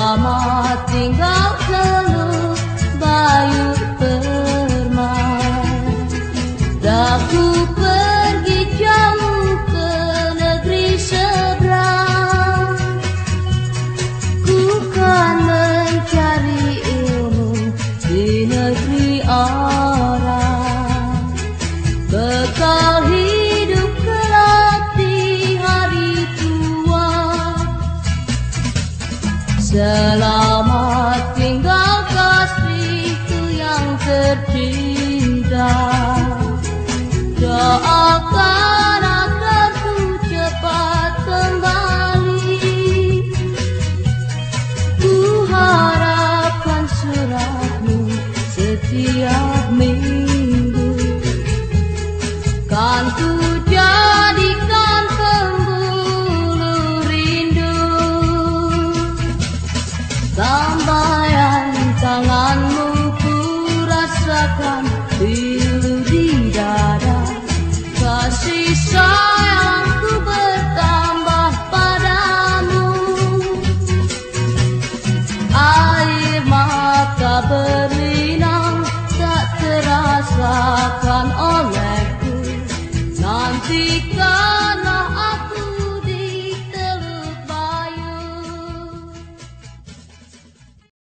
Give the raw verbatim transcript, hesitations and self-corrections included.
Selamat tinggal Teluk Bayu Permai. Daku pergi jauh ke negeri seberang, ku kan mencari ilmu di negeri orang. Bekal hidup kelak di hari tua. Selamat tinggal kasihku yang tercinta. Doakan agar ku cepat kembali. Ku harapkan suratmu setiap minggu. Kan ku jadikan pembuluh rindu. Lambaian tanganmu ku rasakan pilu di dada. Kasih sayangku bertambah padamu. Air mata berlinang tak terasakan olehku. Nanti kau